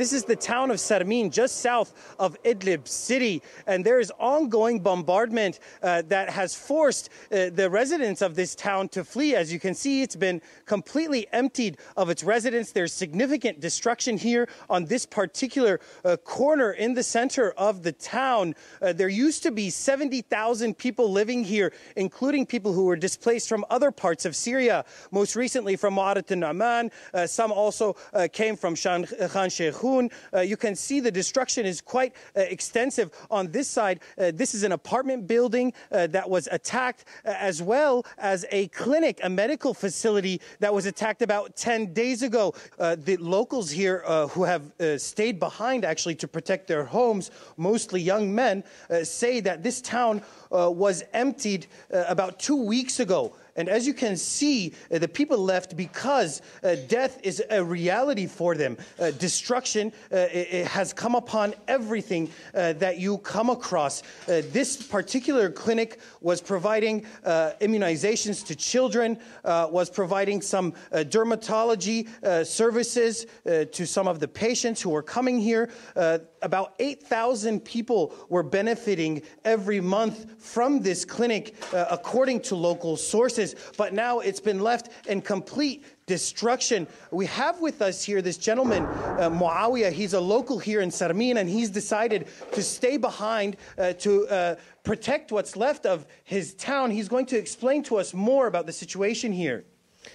This is the town of Sarmin, just south of Idlib city, and there is ongoing bombardment that has forced the residents of this town to flee. As you can see, it's been completely emptied of its residents. There's significant destruction here on this particular corner in the center of the town. There used to be 70,000 people living here, including people who were displaced from other parts of Syria, most recently from Mu'arat al-Nu'man. Some also came from Khan Sheikhoun. You can see the destruction is quite extensive on this side. This is an apartment building that was attacked, as well as a clinic, a medical facility that was attacked about 10 days ago. The locals here who have stayed behind actually to protect their homes, mostly young men, say that this town was emptied about 2 weeks ago. And as you can see, the people left because death is a reality for them. Destruction it has come upon everything that you come across. This particular clinic was providing immunizations to children, was providing some dermatology services to some of the patients who were coming here. About 8,000 people were benefiting every month from this clinic, according to local sources. But now it's been left in complete destruction. We have with us here this gentleman, Muawiyah. He's a local here in Sarmin, and he's decided to stay behind to protect what's left of his town. He's going to explain to us more about the situation here.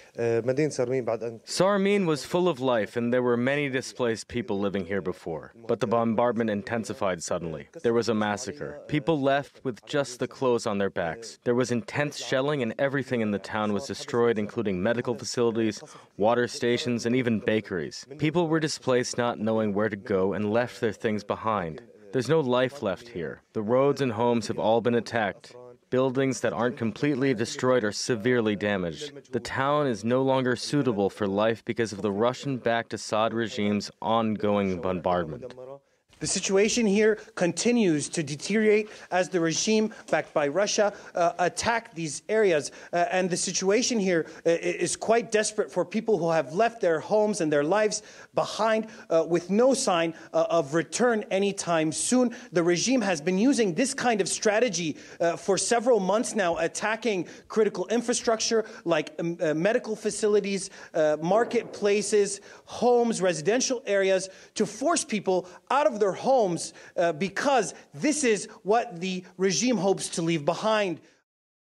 Sarmin was full of life, and there were many displaced people living here before. But the bombardment intensified suddenly. There was a massacre. People left with just the clothes on their backs. There was intense shelling, and everything in the town was destroyed, including medical facilities, water stations, and even bakeries. People were displaced not knowing where to go and left their things behind. There's no life left here. The roads and homes have all been attacked. Buildings that aren't completely destroyed are severely damaged. The town is no longer suitable for life because of the Russian-backed Assad regime's ongoing bombardment. The situation here continues to deteriorate as the regime, backed by Russia, attack these areas. And the situation here is quite desperate for people who have left their homes and their lives behind with no sign of return anytime soon. The regime has been using this kind of strategy for several months now, attacking critical infrastructure like medical facilities, marketplaces, homes, residential areas, to force people out of their homes because this is what the regime hopes to leave behind.